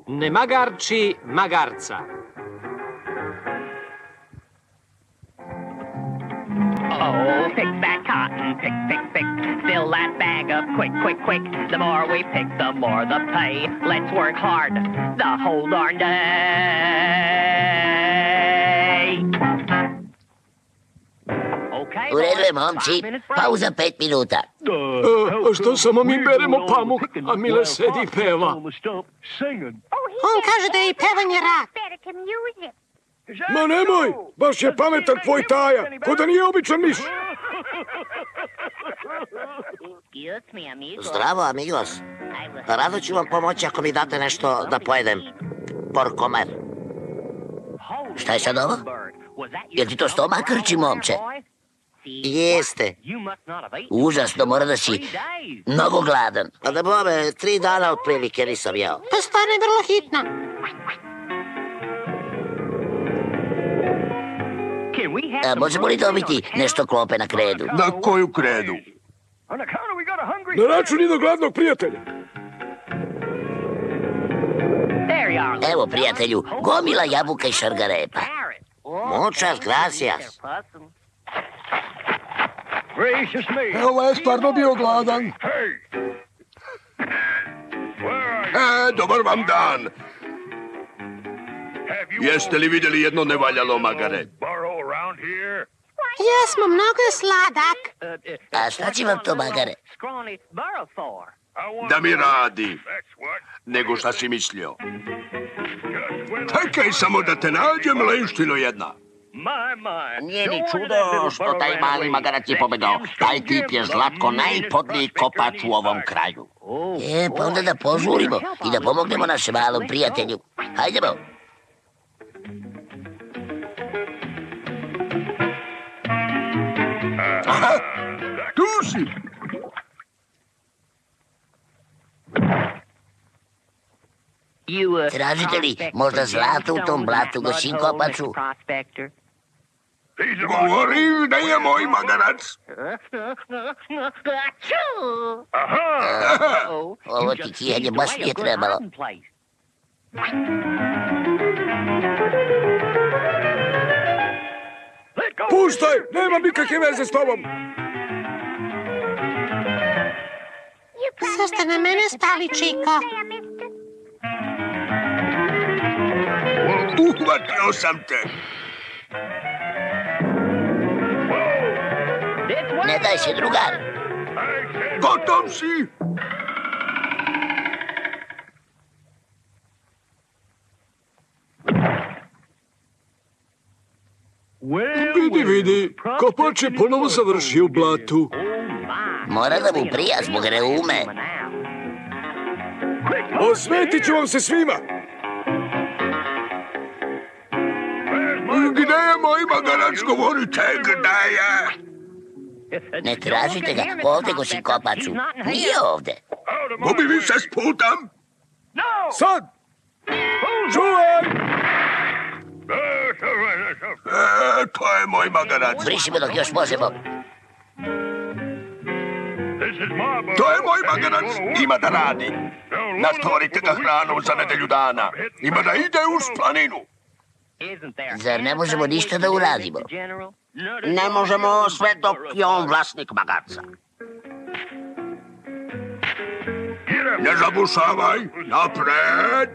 Ne magarči magarca. Oh, pick that cotton, pick, pick, pick. Fill that bag up quick, quick, quick. The more we pick, the more the pay. Let's work hard the whole darn day. Okay, U redu je, momci. Pauza 5 minuta. A što samo mi beremo pamuk, a Mile sedi i peva? On kaže da je i pevanje rad. Ma nemoj, baš je pametan tvoj Taja, ko da nije običan miš. Zdravo, amigos. Rado ću vam pomoći ako mi date nešto da pojedem. Porkomer. Šta je sad ovo? Jel ti to stomak krči, momče? Jeste. Užasno, mora da si mnogo gladan. A da bome, 3 dana otprilike nisam jeo. To stvarno je vrlo hitno. Možemo li dobiti nešto klope na kredu? Na koju kredu? Na račun i do gladnog prijatelja. Evo, prijatelju, gomila jabuka i šargarepa. Muchas gracias. Ovo je stvarno bio gladan. Dobar vam dan. Jeste li vidjeli jedno nevaljalo magare? Jesmo, mnogo je sladak. A šta će vam to, magare? Da mi radi. Nego šta si mislio? Čekaj samo da te nađem, lenštino jedna. Nije ni čudo što taj mali magarac je pobedao. Taj tip je Zlatko najpodliji kopač u ovom kraju. Pa onda da požurimo i da pomognemo našem malom prijatelju. Hajdemo. Aha, tu si. Tražite li možda zlato u tom blatu, gospodin Kopaču? Govorim da je moj magarac. Ovo ti kijanje baš nije trebalo. Puštaj, nemam nikakve veze s tobom. Zašto na mene stali, Čiko? Uhvatio sam te. Ne daj se, drugar. Gotov si. Vidi, kopač je ponovo završio u blatu. Mora da mu prija zbog reume. Osvetit ću vam se svima. Gde je moj magarac, govorite, gde je? Ne tražite ga, ovdje gospodin Kopaču. Nije ovdje. Gubi vi se sputam? Sad! Čuvaj! To je moj magarac. Brišimo dok još možemo. To je moj magarac. Ima da radi. Nastovarite ga hranom za nedelju dana. Ima da ide uz planinu. Zar ne možemo ništa da uradimo? Ne možemo sve dok je on vlasnik magarca. Ne zabušavaj. Napred.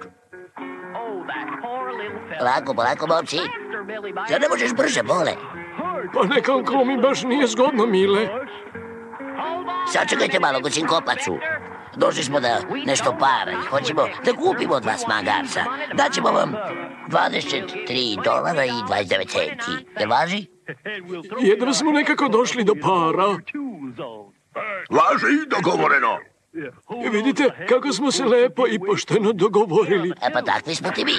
Polako, momci. Zar ne možeš brže, Bole? Pa nekako mi baš nije zgodno, Mile. Sačekajte malo, gospodin Kopaču. Došli smo da nešto para i hoćemo da kupimo od vas magarca. Daćemo vam $23 i 29 centi. Jel važi? Jedva smo nekako došli do para. Važi dogovoreno. Vidite kako smo se lepo i pošteno dogovorili. Pa takvi smo ti mi.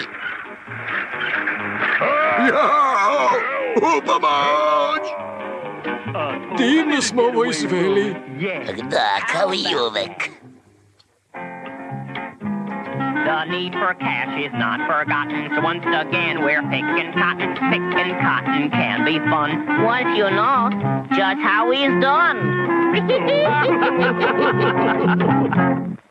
Jao! U pomoć! Divno smo ovo izveli. Da, kao i uvek. The need for cash is not forgotten, so once again we're picking cotton. Picking cotton can be fun once you know just how it's done.